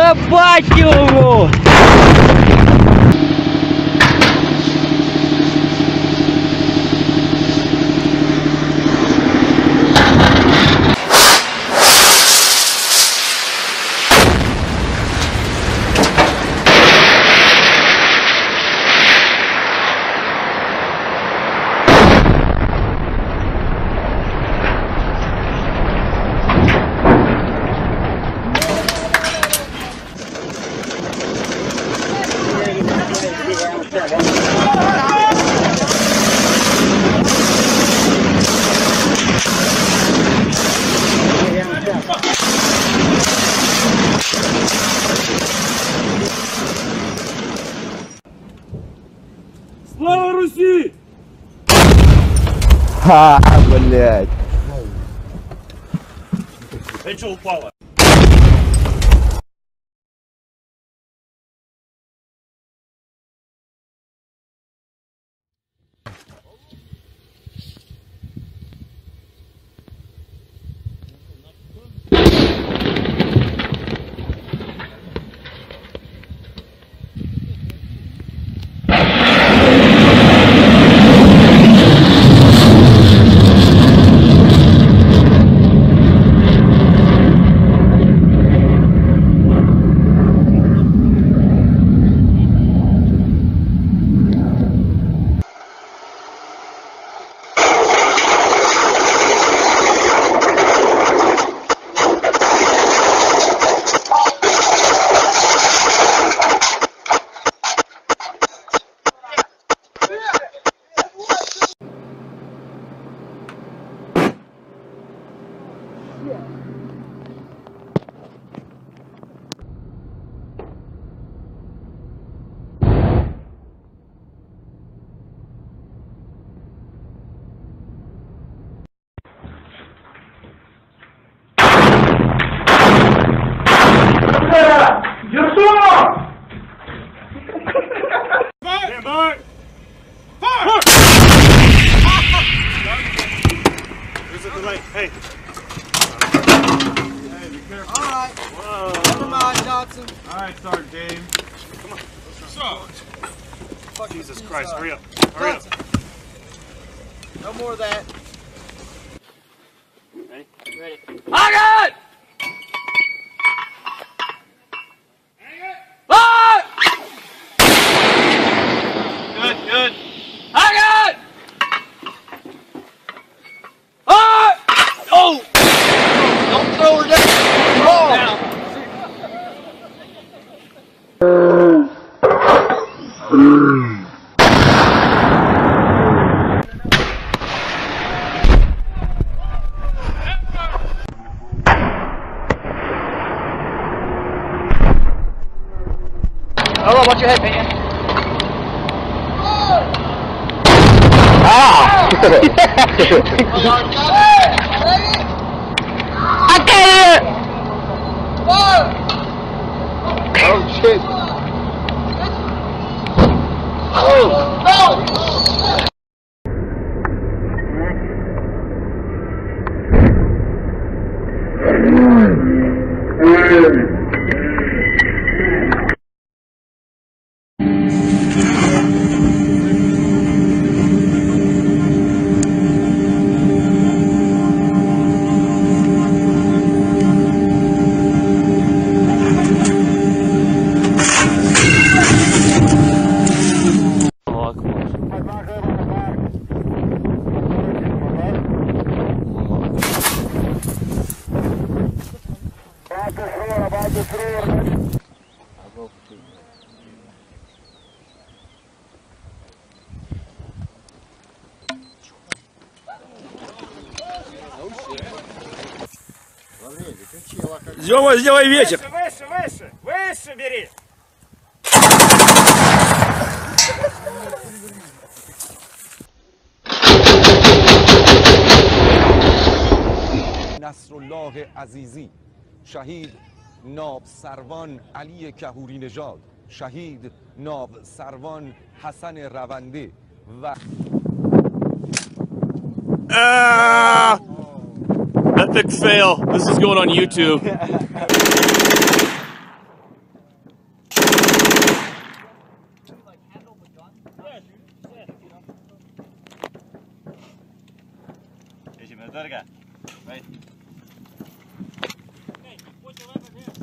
Ебать его! Слава Руси! Ха, блядь. Ты что упала? Hey. Hey, be careful. Alright. Whoa. Never mind, Johnson. Alright, Sergeant James. Come on. Fuck Jesus Christ, hurry up. Hurry up. No more of that. Ready? Ready. I got it! Good, good. I got it! Oh! Don't throw her down. Oh! Hold on, watch your head, man. Ah! I can't! Oh shit! Oh! Сделай вечер. Выше, выше, выше бери. نصرالله عزیزی، شهید ناب سروان علی کهوری نژاد، شهید ناب سروان حسن رونده و Epic fail. This is going on YouTube. let it go. Right. Hey, put your weapon here.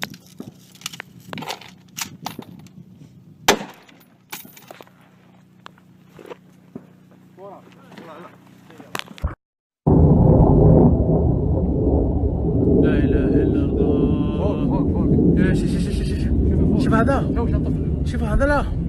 لا اله الا الله. فوق. شوف هذا. شوف هذا لا